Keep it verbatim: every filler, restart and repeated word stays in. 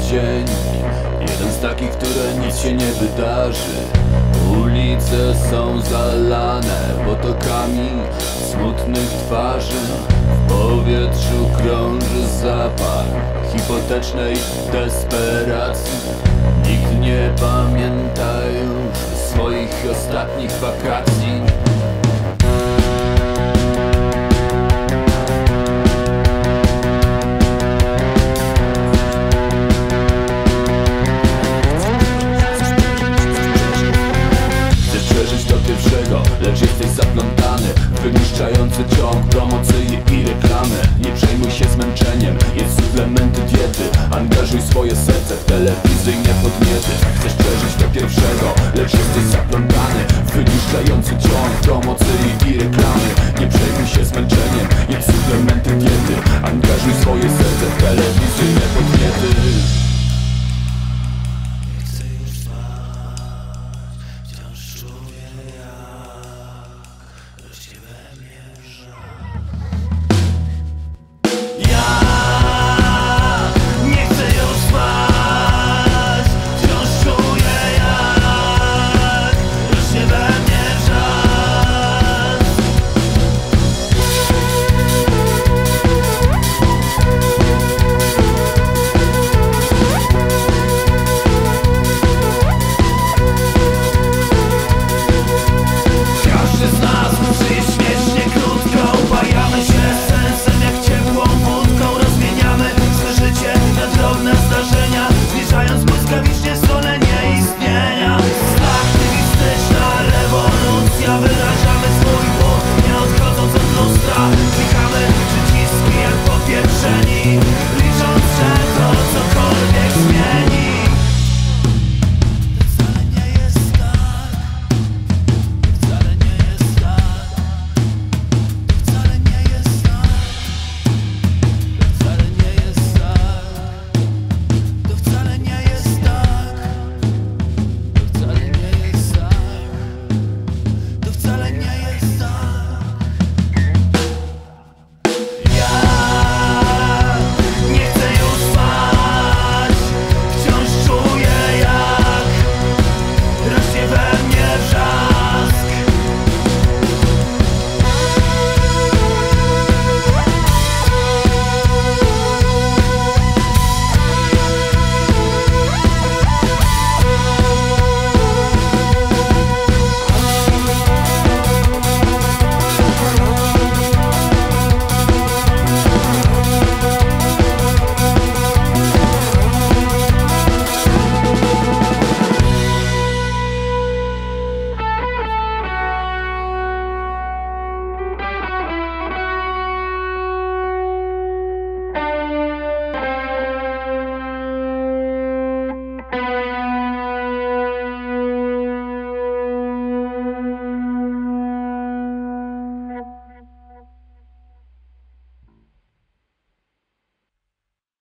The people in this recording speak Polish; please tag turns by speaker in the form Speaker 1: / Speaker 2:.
Speaker 1: dzień, jeden z takich, które nic się nie wydarzy. Ulice są zalane potokami smutnych twarzy. W powietrzu krąży zapach hipotecznej desperacji. Nikt nie pamięta już swoich ostatnich wakacji. Lecz jesteś zaplątany w wyniszczający ciąg promocyjny i reklamy. Nie przejmuj się zmęczeniem, jedz suplementy diety. Angażuj swoje serce w telewizyjne podniety. Chcesz przeżyć do pierwszego, lecz jesteś zaplątany w wyniszczający ciąg promocyjny i reklamy. Nie przejmuj się zmęczeniem, jedz suplementy diety. Angażuj swoje serce w telewizyjne podniety.
Speaker 2: Drobne